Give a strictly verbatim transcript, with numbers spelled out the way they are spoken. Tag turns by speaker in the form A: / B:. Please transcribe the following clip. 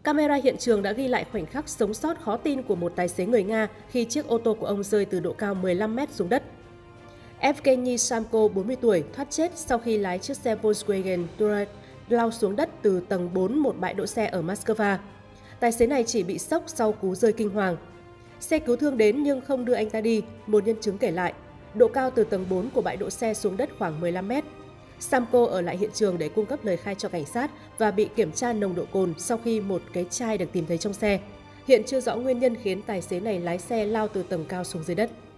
A: Camera hiện trường đã ghi lại khoảnh khắc sống sót khó tin của một tài xế người Nga khi chiếc ô tô của ông rơi từ độ cao mười lăm mét xuống đất. Evgeny Samko, bốn mươi tuổi, thoát chết sau khi lái chiếc xe Volkswagen Touareg lao xuống đất từ tầng bốn một bãi đỗ xe ở Moscow. Tài xế này chỉ bị sốc sau cú rơi kinh hoàng. Xe cứu thương đến nhưng không đưa anh ta đi, một nhân chứng kể lại. Độ cao từ tầng bốn của bãi đỗ xe xuống đất khoảng mười lăm mét. Samko ở lại hiện trường để cung cấp lời khai cho cảnh sát và bị kiểm tra nồng độ cồn sau khi một cái chai được tìm thấy trong xe. Hiện chưa rõ nguyên nhân khiến tài xế này lái xe lao từ tầng cao xuống dưới đất.